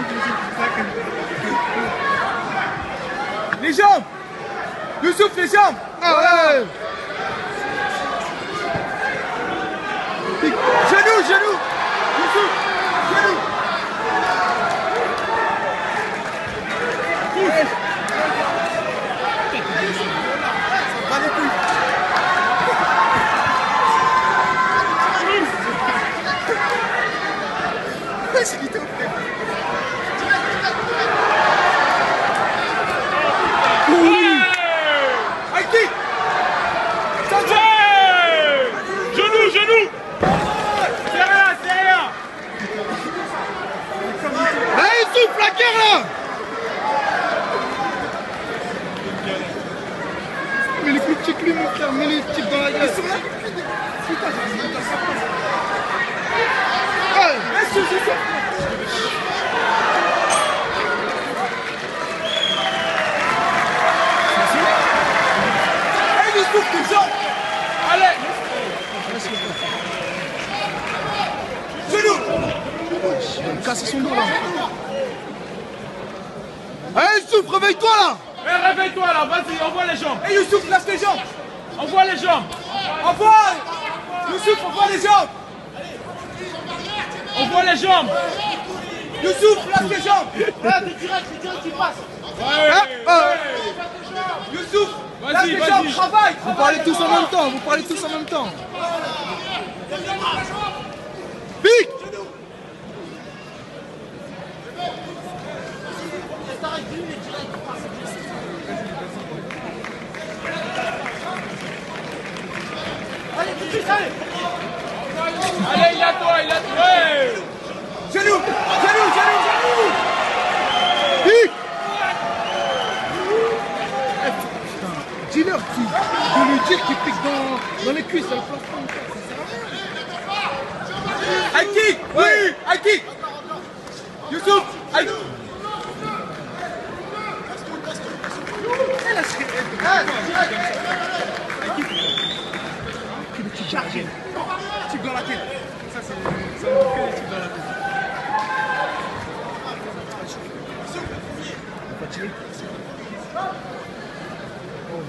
Les jambes. Youssouf, les jambes. Ah ouais. Genou, genou. Youssouf, genou. Va les couilles. C'est quitté au frère. Aïe. Genou, genou. C'est rien, c'est rien. Allez, souffle la guerre là. Mais les coups de chic lui mon frère, mets les chics dans la gueule. Allez, Youssouf, les jambes. Allez. Genou. Il va me casser son dos là. Allez, souffle, réveille-toi là. Eh, réveille-toi là, vas-y, envoie les jambes. Et Youssouf, lâche les jambes. Envoie les jambes. Envoie. Youssouf, envoie les jambes. Envoie les jambes. Youssouf, lâche les jambes. C'est direct, il passe. Youssouf, lâche Vas-y, les vas-y. jambes, travaille. Vous parlez tous en même temps, vous parlez tous en même temps. Pique. Allez, il a toi, il a toi. Ouais. Genou, genou, genou, genou. Pique. Dis-leur de lui dire qu'il pique dans les cuisses, elle place pas. High kick. Oui, high kick. Youssouf, high kick. Chargé. Type dans la tête. Ça, c'est que les types dans la tête. On va tirer. Oh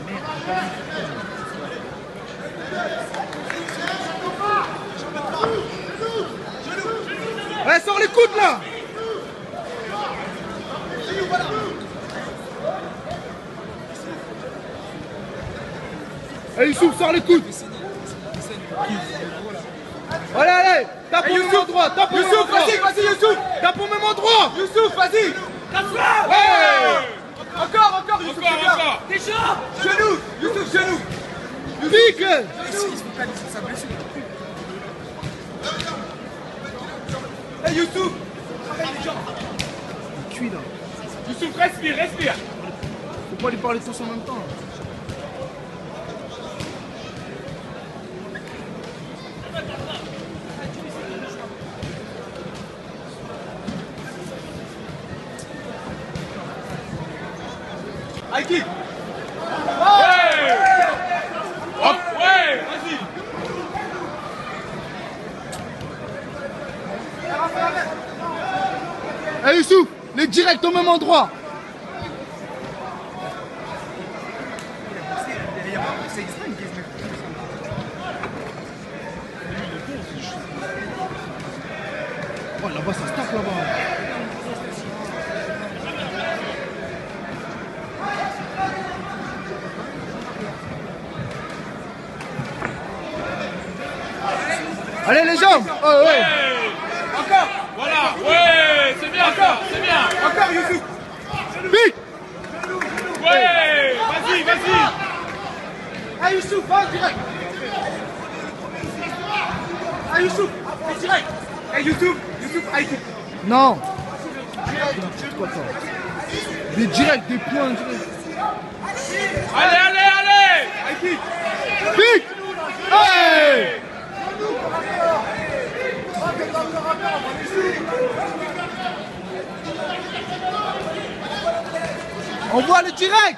merde. Allez, sors les coudes là. Allez, Youssouf, sors les coudes. Allez, allez, tape au même endroit, tape au même Youssouf, endroit. vas-y, Youssouf. Tape au même endroit. Youssouf, vas-y. Tape-la. Ouais. Encore, Youssouf, c'est bien. Encore. Des jambes. Genou, Youssouf, genou. Pique. Hey, Youssouf. Il cuit là. Youssouf, respire, respire. Faut pas lui parler tous en même temps. High kick. Ouais. Hop, ouais, vas-y. Allez, Youssouf, les directs au même endroit. Oh, là-bas, ça se tape là-bas. Allez, les jambes. Oh, ouais. Ouais. Encore. Voilà, ouais, c'est bien ça, c'est bien. Encore, Youssouf. Pique. Ouais, vas-y, vas-y. Hey, Youssouf, va direct. Hey, Youssouf, va direct. Hey, Youssouf, high kick. Non. C'est quoi ça? Des directs, des points directs. Allez, allez, allez. High kick. Pique. Hey. On voit le direct.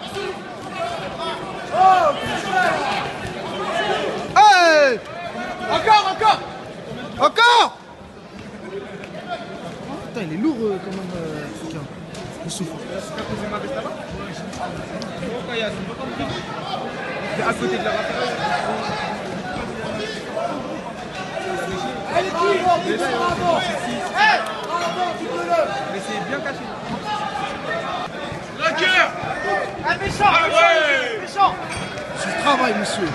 Hey. Encore. Encore. Putain, il est lourd quand même, Africain. Il souffle. À côté de la raquette. Mais c'est bien caché. Un méchant, méchant. C'est le travail, monsieur.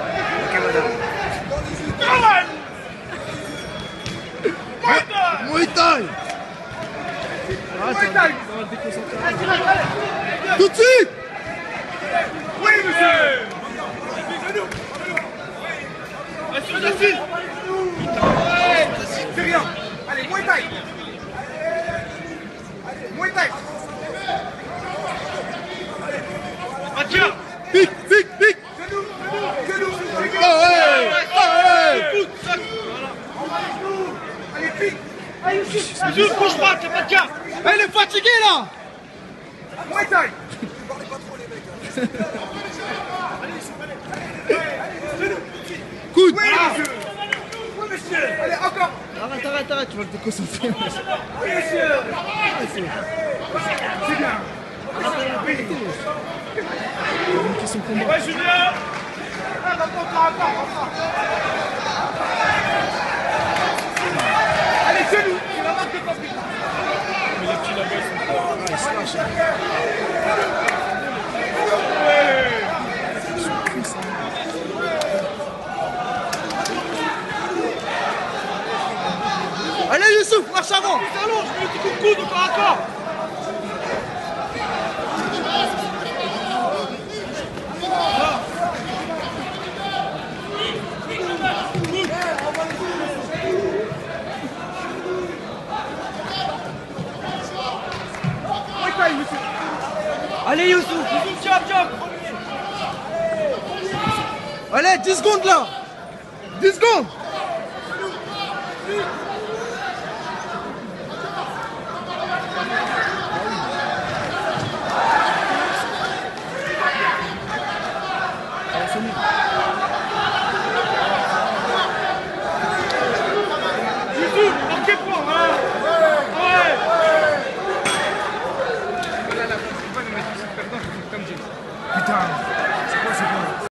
Muay Thai. Ah, ça va le déconcentrer. Tout de suite. Oui, monsieur. C'est rien. Allez, Muay Thai. Muay Thai. Pique, pique, pique. Oh, hey. Allez, pique. Youssou, bouge pas, t'as pas de cas. Elle est fatiguée là. Muay Thai. Coude. Oui, monsieur. Oui, monsieur. Allez, encore. Arrête, tu vas le déconcentrer. Oui, monsieur. C'est bien. Qui sont combat. Ouais, Julien. Allez, c'est nous. C'est la marque de fabrique. Mais les petits là-bas, ils sont pas. Ah, il se lâche. Allez, Youssouf, marche avant. Allons, je mets un petit coup de coude, encore à corps. Muay Thai, monsieur. Allez, Youssou, tiens. Allez, 10 secondes là. 10 secondes.